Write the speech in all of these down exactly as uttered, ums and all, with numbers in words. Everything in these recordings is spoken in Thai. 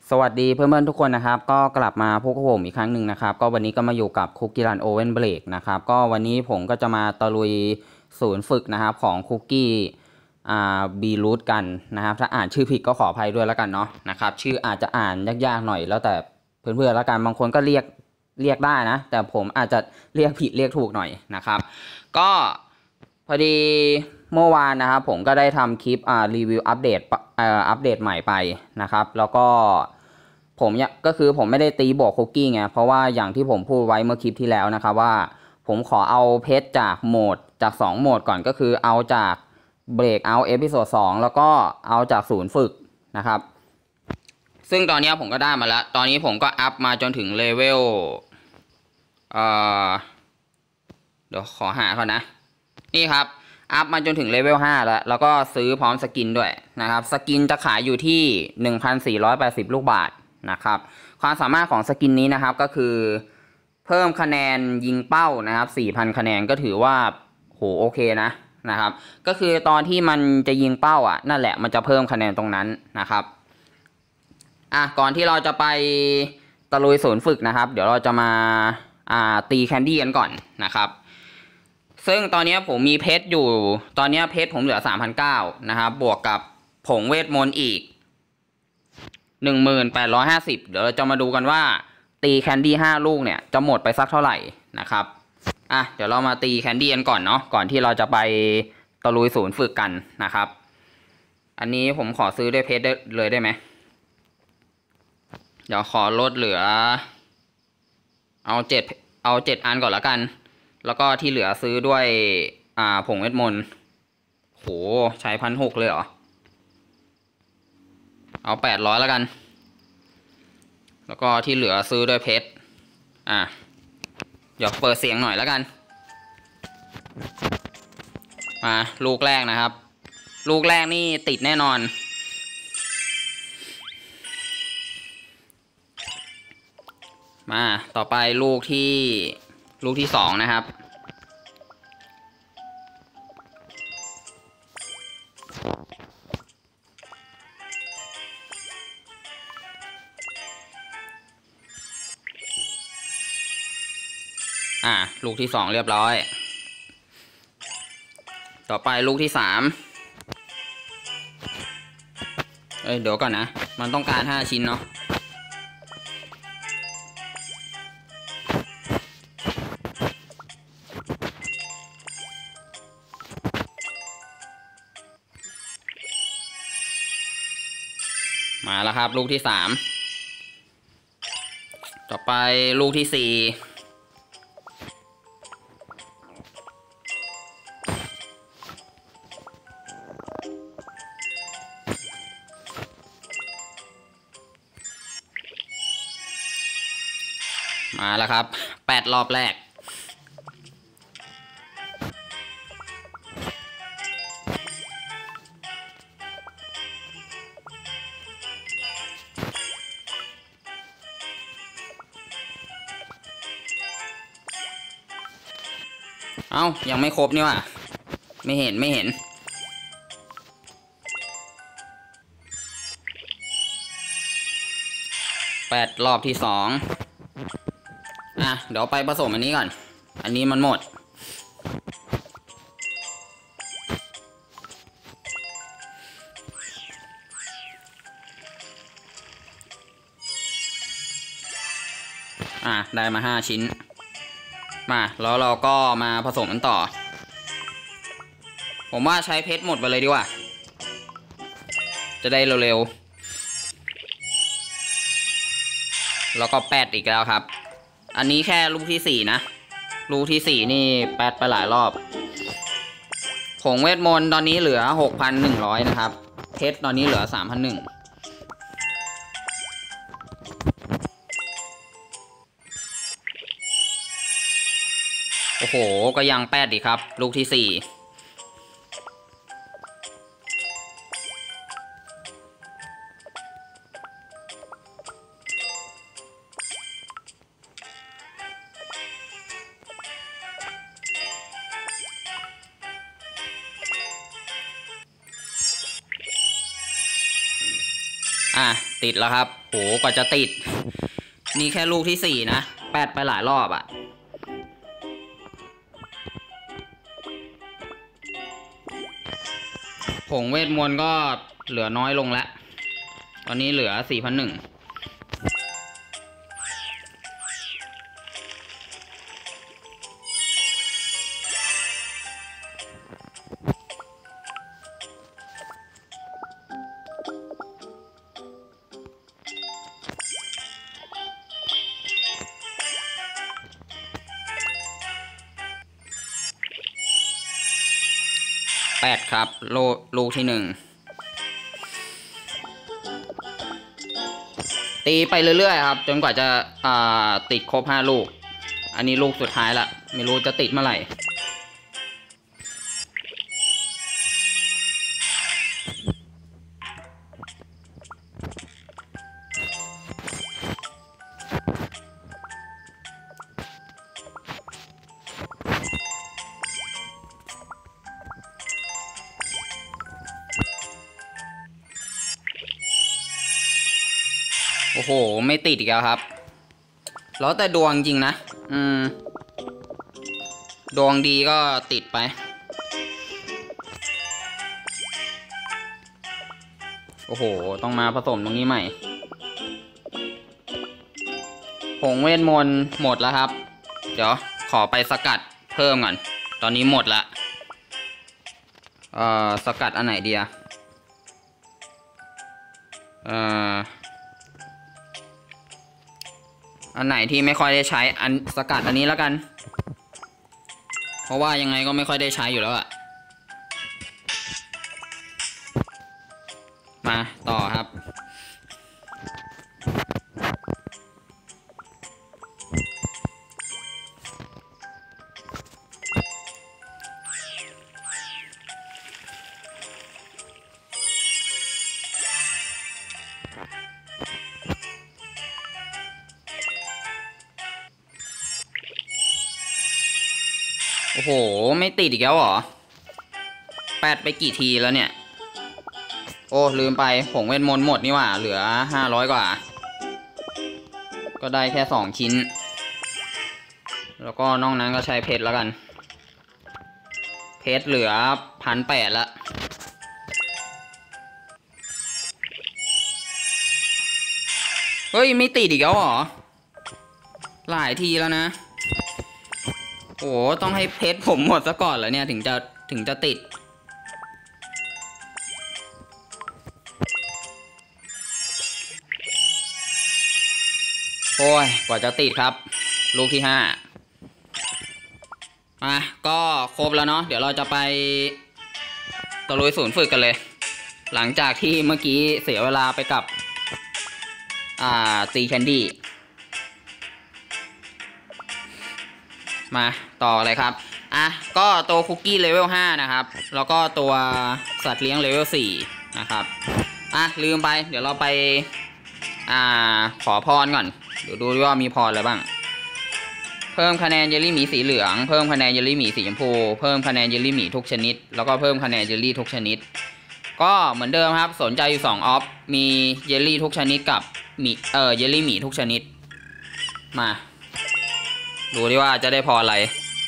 สวัสดีเพื่อนๆทุกคนนะครับก็กลับมาพบกับผมอีกครั้งหนึ่งนะครับก็วันนี้ก็มาอยู่กับคุกกี้รันโอเว่นเบรกนะครับก็วันนี้ผมก็จะมาตะลุยศูนย์ฝึกนะครับของคุกกี้อ่าบีรูทกันนะครับถ้าอ่านชื่อผิดก็ขออภัยด้วยแล้วกันเนาะนะครับชื่ออาจจะอ่านยากๆหน่อยแล้วแต่เพื่อนๆแล้วกันบางคนก็เรียกเรียกได้นะแต่ผมอาจจะเรียกผิดเรียกถูกหน่อยนะครับก็พอดีเมื่อวานนะครับผมก็ได้ทำคลิปอ่ารีวิวอัปเดตเอ่ออัปเดตใหม่ไปนะครับแล้วก็ผมเนี่ยก็คือผมไม่ได้ตีบวกคุกกี้ไงเพราะว่าอย่างที่ผมพูดไว้เมื่อคลิปที่แล้วนะครับว่าผมขอเอาเพชรจากโหมดจากสองโหมดก่อนก็คือเอาจากเบรกเอาเอพิโซดสองแล้วก็เอาจากศูนย์ฝึกนะครับซึ่งตอนนี้ผมก็ได้มาแล้วตอนนี้ผมก็อัพมาจนถึงเลเวลเอ่อเดี๋ยวขอหาก่อนนะนี่ครับอัพมาจนถึงเลเวลห้าแล้วแล้วก็ซื้อพร้อมสกินด้วยนะครับสกินจะขายอยู่ที่ หนึ่งพันสี่ร้อยแปดสิบ ลูกบาศก์นะครับความสามารถของสกินนี้นะครับก็คือเพิ่มคะแนนยิงเป้านะครับ สี่พัน คะแนนก็ถือว่าโหโอเคนะนะครับก็คือตอนที่มันจะยิงเป้าอ่ะนั่นแหละมันจะเพิ่มคะแนนตรงนั้นนะครับอ่ะก่อนที่เราจะไปตะลุยศูนย์ฝึกนะครับเดี๋ยวเราจะมาอ่าตีแคนดี้กันก่อนนะครับซึ่งตอนนี้ผมมีเพชรอยู่ตอนนี้เพชรผมเหลือ สามพันเก้าร้อย นะครับบวกกับผงเวทมนต์อีก หนึ่งพันแปดร้อยห้าสิบ เดี๋ยวเราจะมาดูกันว่าตีแคนดี้ห้าลูกเนี่ยจะหมดไปสักเท่าไหร่นะครับอ่ะเดี๋ยวเรามาตีแคนดี้กันก่อนเนาะก่อนที่เราจะไปตะลุยศูนย์ฝึกกันนะครับอันนี้ผมขอซื้อด้วยเพชรได้เลยได้ไหมเดี๋ยวขอลดเหลือเอาเจ็ดเอาเจ็ดอันก่อนละกันแล้วก็ที่เหลือซื้อด้วยอ่าผงเวทมนต์โหใช้พันหกเลยเหรอเอาแปดร้อยแล้วกันแล้วก็ที่เหลือซื้อด้วยเพชรอ่ะเดี๋ยวเปิดเสียงหน่อยแล้วกันมาลูกแรกนะครับลูกแรกนี่ติดแน่นอนมาต่อไปลูกที่ลูกที่สองนะครับอ่ะลูกที่สองเรียบร้อยต่อไปลูกที่สามเอ้ยเดี๋ยวก่อนนะมันต้องการห้าชิ้นเนาะมาแล้วครับลูกที่สามต่อไปลูกที่สี่มาแล้วครับแปดรอบแรกเอ้ายังไม่ครบนี่ว่ะไม่เห็นไม่เห็นแปดรอบที่สองอ่ะเดี๋ยวไปผสมอันนี้ก่อนอันนี้มันหมดอ่ะได้มาห้าชิ้นมาแล้วเราก็มาผสมกันต่อผมว่าใช้เพชรหมดไปเลยดีกว่าจะได้เร็วๆแล้วก็แปดอีกแล้วครับอันนี้แค่ลูกที่สี่นะลูกที่สี่นี่แปดไปหลายรอบผงเวทมนต์ตอนนี้เหลือ หกพันหนึ่งร้อย นะครับเพชรตอนนี้เหลือ สามพันหนึ่งร้อย โอ้โหก็ยังแปดอีกครับลูกที่สี่อ่ะติดแล้วครับโหกว่าจะติดนี่แค่ลูกที่สี่นะแปดไปหลายรอบอะผงเวทมนต์ก็เหลือน้อยลงแล้วตอนนี้เหลือ สี่พันหนึ่ง แปดครับโลลูกที่หนึ่งตีไปเรื่อยๆครับจนกว่าจะติดครบห้าลูกอันนี้ลูกสุดท้ายละไม่รู้จะติดเมื่อไหร่โอ้โหไม่ติดอีกแล้วครับแล้วแต่ดวงจริงนะอืมดวงดีก็ติดไปโอ้โหต้องมาผสมตรงนี้ใหม่ผงเวทมนต์หมดแล้วครับเดี๋ยวขอไปสกัดเพิ่มก่อนตอนนี้หมดละเอ่อสกัดอันไหนดีอะเอ่ออันไหนที่ไม่ค่อยได้ใช้อันสกัดอันนี้แล้วกันเพราะว่ายังไงก็ไม่ค่อยได้ใช้อยู่แล้วอะมาต่อครับโอ้โหไม่ติดอีกแล้วเหรอแปดไปกี่ทีแล้วเนี่ยโอ้ลืมไปผงเวทมนต์หมดนี่หว่าเหลือห้าร้อยกว่าก็ได้แค่สองชิ้นแล้วก็นอกนั้นก็ใช้เพชรแล้วกันเพชรเหลือพันแปดละเฮ้ยไม่ติดอีกแล้วเหรอหลายทีแล้วนะโอ้ต้องให้เพชรผมหมดซะก่อนเหรอเนี่ยถึงจะถึงจะติดโอ้ยกว่าจะติดครับลูกที่ห้ามาก็ครบแล้วเนาะเดี๋ยวเราจะไปตะลุยศูนย์ฝึกกันเลยหลังจากที่เมื่อกี้เสียเวลาไปกับอ่าตีแคนดี้มาต่อเลยครับอ่ะก็ตัวคุกกี้เลเวลห้านะครับแล้วก็ตัวสัตว์เลี้ยงเลเวลสี่นะครับอ่ะลืมไปเดี๋ยวเราไปอ่าขอพรก่อนเดี๋ยวดูว่ามีพรอะไรบ้างเพิ่มคะแนนเยลลี่หมีสีเหลืองเพิ่มคะแนนเยลลี่หมีสีชมพูเพิ่มคะแนนเยลลี่หมีทุกชนิดแล้วก็เพิ่มคะแนนเยลลี่ทุกชนิดก็เหมือนเดิมครับสนใจอยู่สองออฟมีเยลลี่ทุกชนิดกับหมีเออเยลลี่หมีทุกชนิดมาดูดิว่าจะได้พออะไร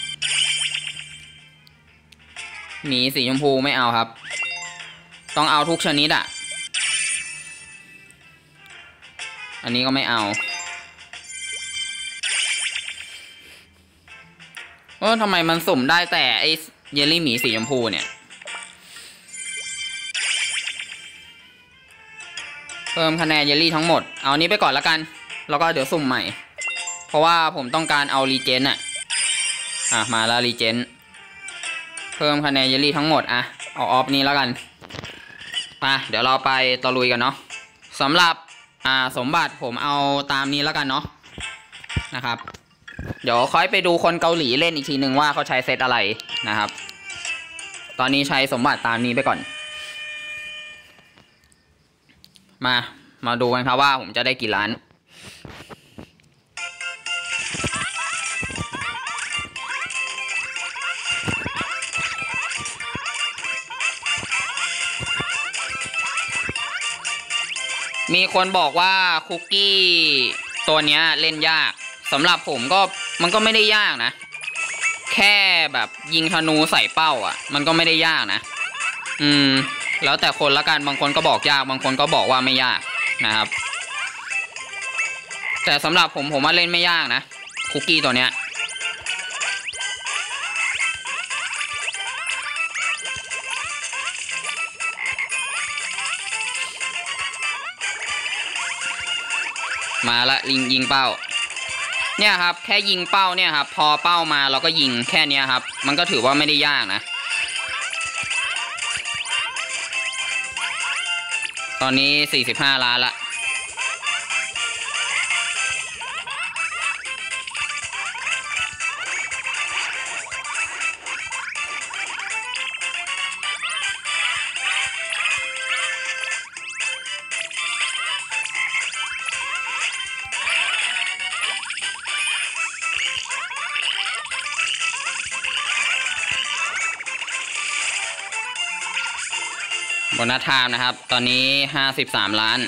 หมีสีชมพูไม่เอาครับต้องเอาทุกชนิดอ่ะอันนี้ก็ไม่เอาเออทำไมมันสุ่มได้แต่ไอเยลลี่หมีสีชมพูเนี่ยเพิ่มคะแนนเยลลี่ทั้งหมดเอานี้ไปก่อนแล้วกันแล้วก็เดี๋ยวสุ่มใหม่เพราะว่าผมต้องการเอารีเจนอ่ะอ่ะมาแล้วรีเจนเพิ่มคะแนนเยลลี่ทั้งหมดอ่ะเอาออฟนี้แล้วกันมาเดี๋ยวเราไปตะลุยกันเนาะสำหรับอ่าสมบัติผมเอาตามนี้แล้วกันเนาะนะครับเดี๋ยวค่อยไปดูคนเกาหลีเล่นอีกทีหนึ่งว่าเขาใช้เซตอะไรนะครับตอนนี้ใช้สมบัติตามนี้ไปก่อนมามาดูกันครับว่าผมจะได้กี่ล้านมีคนบอกว่าคุกกี้ตัวเนี้ยเล่นยากสำหรับผมก็มันก็ไม่ได้ยากนะแค่แบบยิงธนูใส่เป้าอ่ะมันก็ไม่ได้ยากนะอืมแล้วแต่คนละกันบางคนก็บอกยากบางคนก็บอกว่าไม่ยากนะครับแต่สำหรับผมผมว่าเล่นไม่ยากนะคุกกี้ตัวเนี้ยมาละยิงยิงเป้าเนี่ยครับแค่ยิงเป้าเนี่ยครับพอเป้ามาเราก็ยิงแค่นี้ครับมันก็ถือว่าไม่ได้ยากนะตอนนี้สี่สิบห้าล้านละโบนัสไทม์นะครับตอนนี้ห้าสิบสามล้าน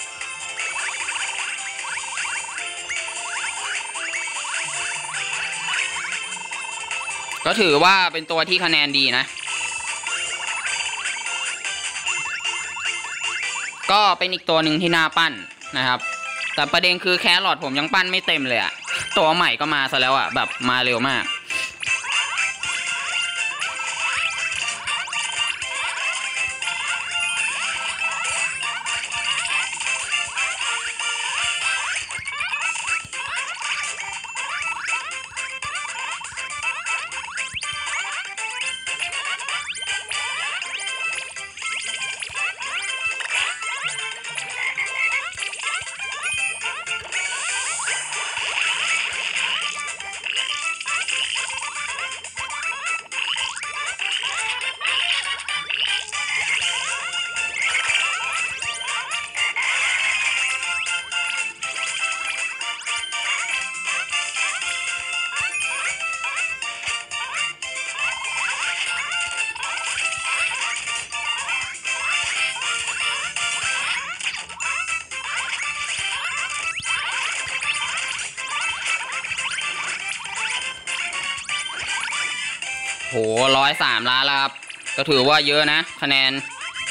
ก็ถือว่าเป็นตัวที่คะแนนดีนะก็เป็นอีกตัวหนึ่งที่น่าปั้นนะครับแต่ประเด็นคือแครอทผมยังปั้นไม่เต็มเลยอะตัวใหม่ก็มาซะแล้วอะแบบมาเร็วมากโหร้อยสามล้านแล้วครับก็ถือว่าเยอะนะคะแนน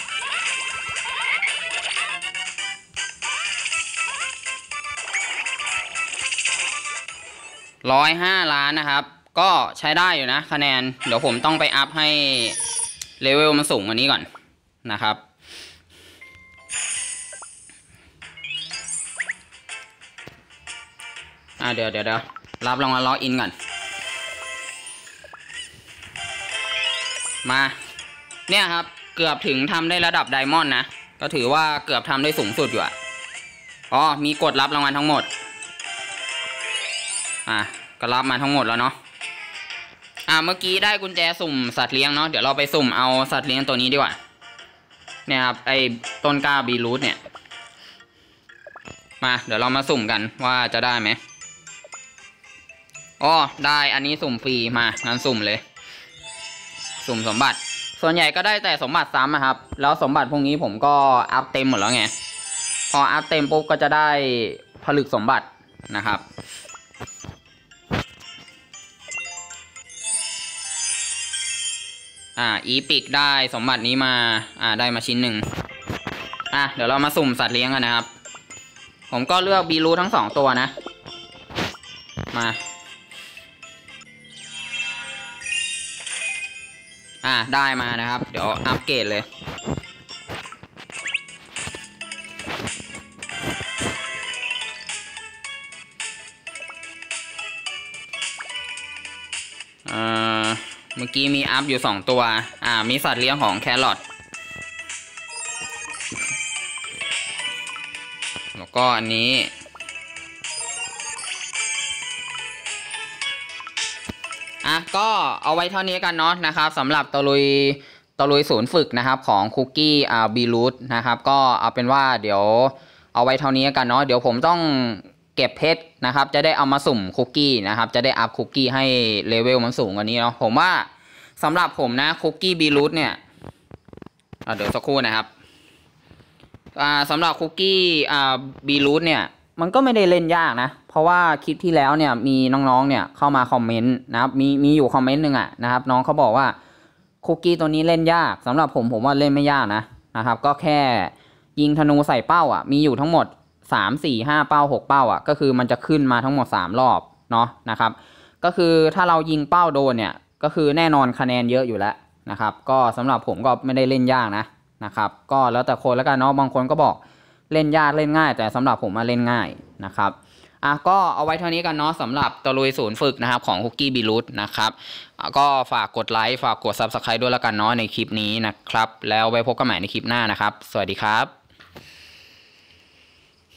ร้อยห้าล้านนะครับก็ใช้ได้อยู่นะคะแนนเดี๋ยวผมต้องไปอัพให้เลเวลมันสูงกว่านี้ก่อนนะครับอ่าเดี๋ยวเดี๋ยวเดี๋ยวรับรางวัลล็อกอินก่อนมาเนี่ยครับเกือบถึงทำได้ระดับไดมอนด์นะก็ถือว่าเกือบทำได้สูงสุดอยู่อะอ๋อมีกดรับรางวัลทั้งหมดอ่ะก็รับมาทั้งหมดแล้วเนาะอ่ะเมื่อกี้ได้กุญแจสุ่มสัตว์เลี้ยงเนาะเดี๋ยวเราไปสุ่มเอาสัตว์เลี้ยงตัวนี้ดีกว่าเนี่ยครับไอ้ต้นกล้าบีรูทเนี่ยมาเดี๋ยวเรามาสุ่มกันว่าจะได้ไหมอ๋อได้อันนี้สุ่มฟรีมางั้นสุ่มเลยสุ่มสมบัติส่วนใหญ่ก็ได้แต่สมบัติซ้ำนะครับแล้วสมบัติพวกนี้ผมก็อัพเต็มหมดแล้วไงพออัพเต็มปุ๊บก็จะได้ผลึกสมบัตินะครับอ่าอีพิกได้สมบัตินี้มาอ่าได้มาชิ้นหนึ่งอ่ะเดี๋ยวเรามาสุ่มสัตว์เลี้ยงกันนะครับผมก็เลือกบีรูทั้งสองตัวนะมาอ่ะได้มานะครับเดี๋ยวอัปเกรดเลยเอ่อเมื่อกี้มีอัพอยู่สองตัวอ่ามีสัตว์เลี้ยงของแครอทแล้วก็อันนี้อ่ะก็เอาไว้เท่านี้กันเนาะนะครับสำหรับตะลุยตะลุยศูนย์ฝึกนะครับของคุกกี้อ่าบีรูทนะครับก็เอาเป็นว่าเดี๋ยวเอาไว้เท่านี้กันเนาะเดี๋ยวผมต้องเก็บเพชรนะครับจะได้เอามาสุ่มคุกกี้นะครับจะได้อัพคุกกี้ให้เลเวลมันสูงกว่านี้เนาะผมว่าสำหรับผมนะคุกกี้บีรูทเนี่ยเดี๋ยวสักครู่นะครับอ่าสำหรับคุกกี้อ่าบีรูทเนี่ยมันก็ไม่ได้เล่นยากนะเพราะว่าคลิปที่แล้วเนี่ยมีน้องๆเนี่ยเข้ามาคอมเมนต์นะครับมีมีอยู่คอมเมนต์หนึ่งอ่ะนะครับน้องเขาบอกว่าคุกกี้ตัวนี้เล่นยากสำหรับผมผมว่าเล่นไม่ยากนะนะครับก็แค่ยิงธนูใส่เป้าอ่ะมีอยู่ทั้งหมดสาม สี่ ห้าเป้าหกเป้าอ่ะก็คือมันจะขึ้นมาทั้งหมดสามรอบเนาะนะครับก็คือถ้าเรายิงเป้าโดนเนี่ยก็คือแน่นอนคะแนนเยอะอยู่แล้วนะครับก็สำหรับผมก็ไม่ได้เล่นยากนะนะครับก็แล้วแต่คนแล้วกันเนาะบางคนก็บอกเล่นยากเล่นง่ายแต่สำหรับผมมาเล่นง่ายนะครับอ่ะก็เอาไว้เท่านี้กันเนาะสำหรับตะลุยศูนย์ฝึกนะครับของคุกกี้บีรูทนะครับก็ฝากกดไลค์ฝากกด ซับสไครบ์ ด้วยแล้วกันเนาะในคลิปนี้นะครับแล้วไว้พบกันใหม่ในคลิปหน้านะครับสวัสดีครับ